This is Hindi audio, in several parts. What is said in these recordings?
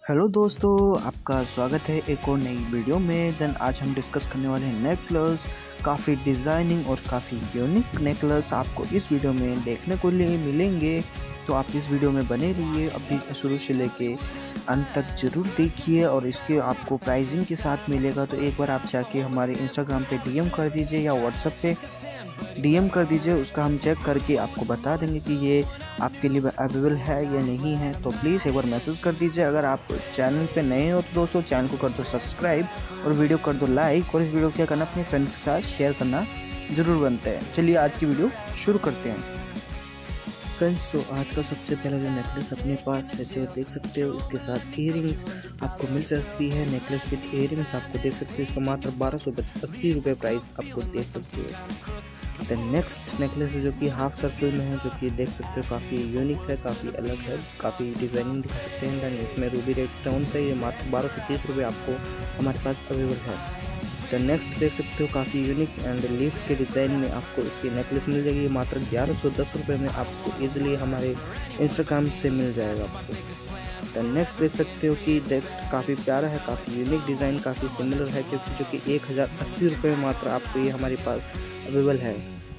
हेलो दोस्तों, आपका स्वागत है एक और नई वीडियो में। आज हम डिस्कस करने वाले हैं नेकलेस। काफ़ी डिज़ाइनिंग और काफ़ी यूनिक नेकलेस आपको इस वीडियो में देखने को लिए मिलेंगे, तो आप इस वीडियो में बने रहिए। अभी शुरू से लेके अंत तक ज़रूर देखिए और इसके आपको प्राइसिंग के साथ मिलेगा। तो एक बार आप जाके हमारे इंस्टाग्राम पे डीएम कर दीजिए या व्हाट्सएप पे डीएम कर दीजिए, उसका हम चेक करके आपको बता देंगे कि ये आपके लिए अवेलेबल है या नहीं है। तो प्लीज़ एक बार मैसेज कर दीजिए। अगर आप चैनल पे नए हो तो दोस्तों चैनल को कर दो सब्सक्राइब और वीडियो कर दो लाइक, और इस वीडियो को क्या करना, अपने फ्रेंड्स के साथ शेयर करना ज़रूर बनता है। चलिए आज की वीडियो शुरू करते हैं फ्रेंड्स। तो आज का सबसे पहला जो नेकलेस अपने पास है, जो देख सकते हो, इसके साथ इयरिंग्स आपको मिल सकती है। नेकलेस विद इयरिंग्स आपको देख सकते हो, इसका मात्र 1280 रुपये प्राइस आपको देख सकते हो। द नेक्स्ट नेकलेस है जो कि हाफ सर्कल में है, जो कि देख सकते हो काफ़ी यूनिक है, काफ़ी अलग है, काफ़ी डिज़ाइनिंग देख सकते हैं। दैन इसमें रूबी रेड स्टोन है, ये मात्र 1230 रुपये आपको हमारे पास अवेलेबल है। द नेक्स्ट देख सकते हो काफ़ी यूनिक एंड लीफ के डिज़ाइन में आपको इसकी नेकलेस मिल जाएगी, मात्र 1110 रुपये में आपको ईजिली हमारे इंस्टाग्राम से मिल जाएगा आपको। द नेक्स्ट देख सकते हो कि नेक्स्ट काफ़ी प्यारा है, काफ़ी यूनिक डिज़ाइन, काफ़ी सिमिलर है, क्योंकि जो कि 1080 रुपये में मात्र आपको ये हमारे पास अवेलेबल है।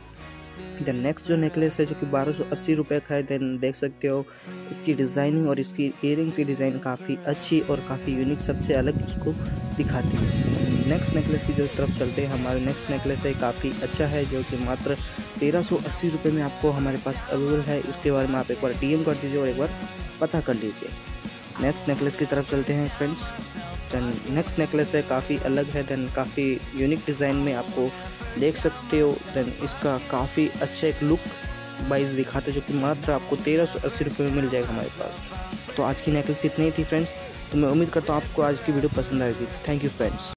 द नेक्स्ट जो नेकलेस है जो कि 1280 रुपये का है। देन देख सकते हो इसकी डिज़ाइनिंग और इसकी इयरिंग्स की डिज़ाइन काफ़ी अच्छी और काफ़ी यूनिक, सबसे अलग इसको दिखाती है। नेक्स्ट नेकलेस की जो तरफ चलते हैं, हमारे नेक्स्ट नेकलेस है काफ़ी अच्छा है, जो कि मात्र 1380 रुपये में आपको हमारे पास अवेलेबल है। इसके बारे में आप एक बार डीएम कर दीजिए और एक बार पता कर लीजिए। नेक्स्ट नेकलेस की तरफ चलते हैं फ्रेंड्स। दैन नेक्स्ट नेकलेस है काफ़ी अलग है, दैन काफ़ी यूनिक डिज़ाइन में आपको देख सकते हो। दैन इसका काफ़ी अच्छा एक लुक वाइज दिखाते हैं, जो कि मात्र आपको 1380 रुपये में मिल जाएगा हमारे पास। तो आज की नेकलेस इतनी ही थी फ्रेंड्स। तो मैं उम्मीद करता हूँ आपको आज की वीडियो पसंद आएगी। Thank you friends.